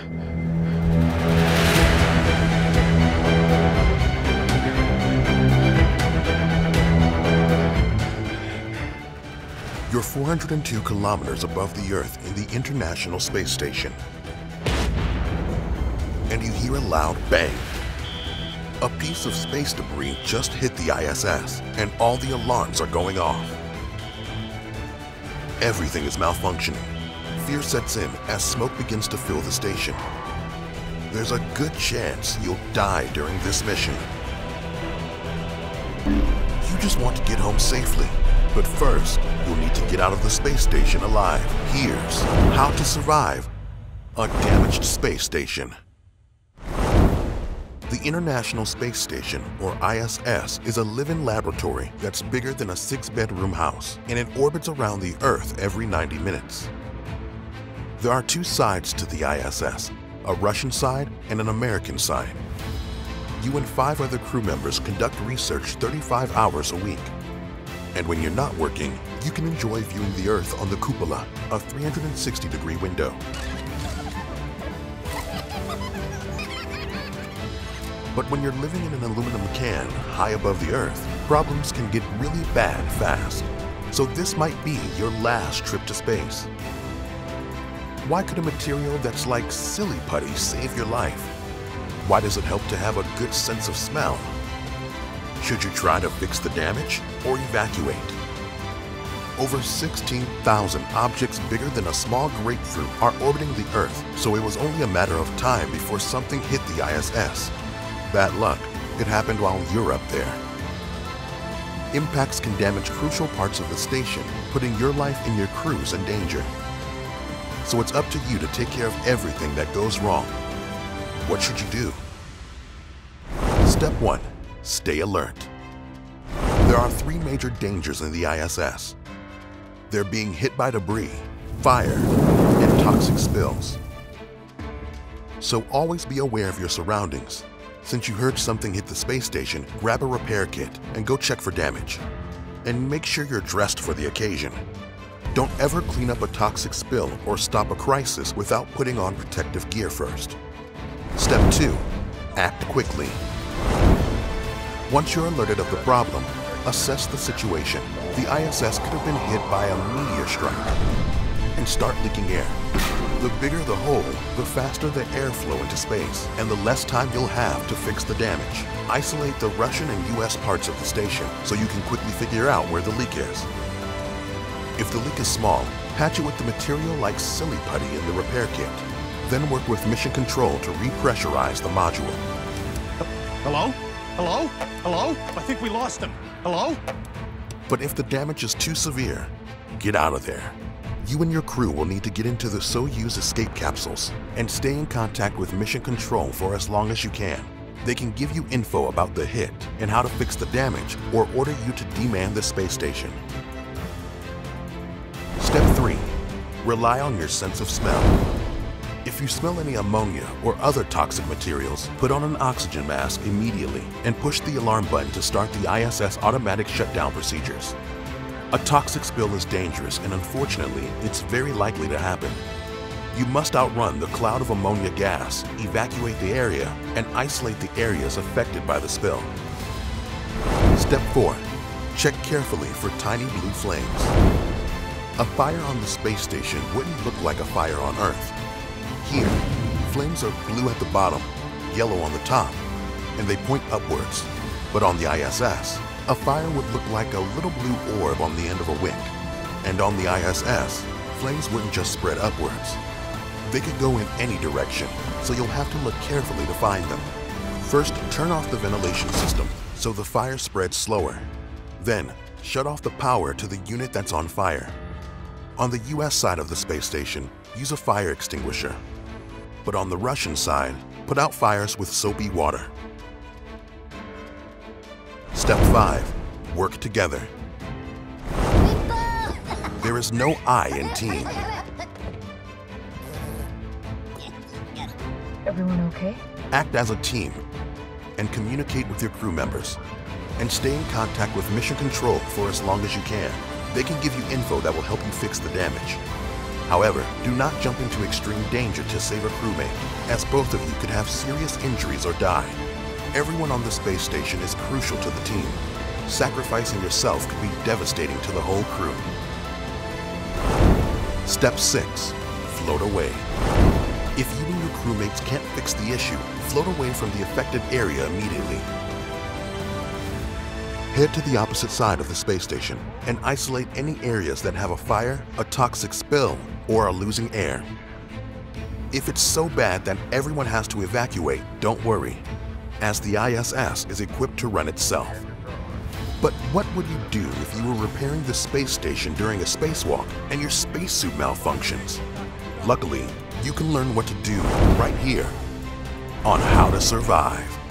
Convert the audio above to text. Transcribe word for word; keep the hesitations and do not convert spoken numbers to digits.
You're four hundred two kilometers above the Earth in the International Space Station. And you hear a loud bang. A piece of space debris just hit the I S S, and all the alarms are going off. Everything is malfunctioning. Fear sets in as smoke begins to fill the station. There's a good chance you'll die during this mission. You just want to get home safely. But first, you'll need to get out of the space station alive. Here's how to survive a damaged space station. The International Space Station, or I S S, is a living laboratory that's bigger than a six-bedroom house, and it orbits around the Earth every ninety minutes. There are two sides to the I S S, a Russian side and an American side. You and five other crew members conduct research thirty-five hours a week. And when you're not working, you can enjoy viewing the Earth on the cupola, a three hundred sixty degree window. But when you're living in an aluminum can high above the Earth, problems can get really bad fast. So this might be your last trip to space. Why could a material that's like silly putty save your life? Why does it help to have a good sense of smell? Should you try to fix the damage or evacuate? Over sixteen thousand objects bigger than a small grapefruit are orbiting the Earth, so it was only a matter of time before something hit the I S S. Bad luck, it happened while you're up there. Impacts can damage crucial parts of the station, putting your life and your crew's in danger. So it's up to you to take care of everything that goes wrong. What should you do? Step one. Stay alert. There are three major dangers in the I S S. They're being hit by debris, fire, and toxic spills. So always be aware of your surroundings. Since you heard something hit the space station, grab a repair kit and go check for damage. And make sure you're dressed for the occasion. Don't ever clean up a toxic spill or stop a crisis without putting on protective gear first. Step two. Act quickly. Once you're alerted of the problem, assess the situation. The I S S could have been hit by a meteor strike. And start leaking air. The bigger the hole, the faster the airflow into space, and the less time you'll have to fix the damage. Isolate the Russian and U S parts of the station so you can quickly figure out where the leak is. If the leak is small, patch it with the material like silly putty in the repair kit. Then work with Mission Control to repressurize the module. Hello? Hello? Hello? I think we lost him. Hello? But if the damage is too severe, get out of there. You and your crew will need to get into the Soyuz escape capsules and stay in contact with Mission Control for as long as you can. They can give you info about the hit and how to fix the damage or order you to demand the space station. Step three. Rely on your sense of smell. If you smell any ammonia or other toxic materials, put on an oxygen mask immediately and push the alarm button to start the I S S automatic shutdown procedures. A toxic spill is dangerous and unfortunately, it's very likely to happen. You must outrun the cloud of ammonia gas, evacuate the area, and isolate the areas affected by the spill. Step four. Check carefully for tiny blue flames. A fire on the space station wouldn't look like a fire on Earth. Here, flames are blue at the bottom, yellow on the top, and they point upwards. But on the I S S, a fire would look like a little blue orb on the end of a wick. And on the I S S, flames wouldn't just spread upwards. They could go in any direction, so you'll have to look carefully to find them. First, turn off the ventilation system so the fire spreads slower. Then, shut off the power to the unit that's on fire. On the U S side of the space station, use a fire extinguisher. But on the Russian side, put out fires with soapy water. Step five. Work together. There is no I in team. Everyone okay? Act as a team and communicate with your crew members. And stay in contact with Mission Control for as long as you can. They can give you info that will help you fix the damage. However, do not jump into extreme danger to save a crewmate, as both of you could have serious injuries or die. Everyone on the space station is crucial to the team. Sacrificing yourself could be devastating to the whole crew. Step six. Float away. If you and your crewmates can't fix the issue, float away from the affected area immediately. Head to the opposite side of the space station and isolate any areas that have a fire, a toxic spill, or are losing air. If it's so bad that everyone has to evacuate, don't worry, as the I S S is equipped to run itself. But what would you do if you were repairing the space station during a spacewalk and your spacesuit malfunctions? Luckily, you can learn what to do right here on How to Survive.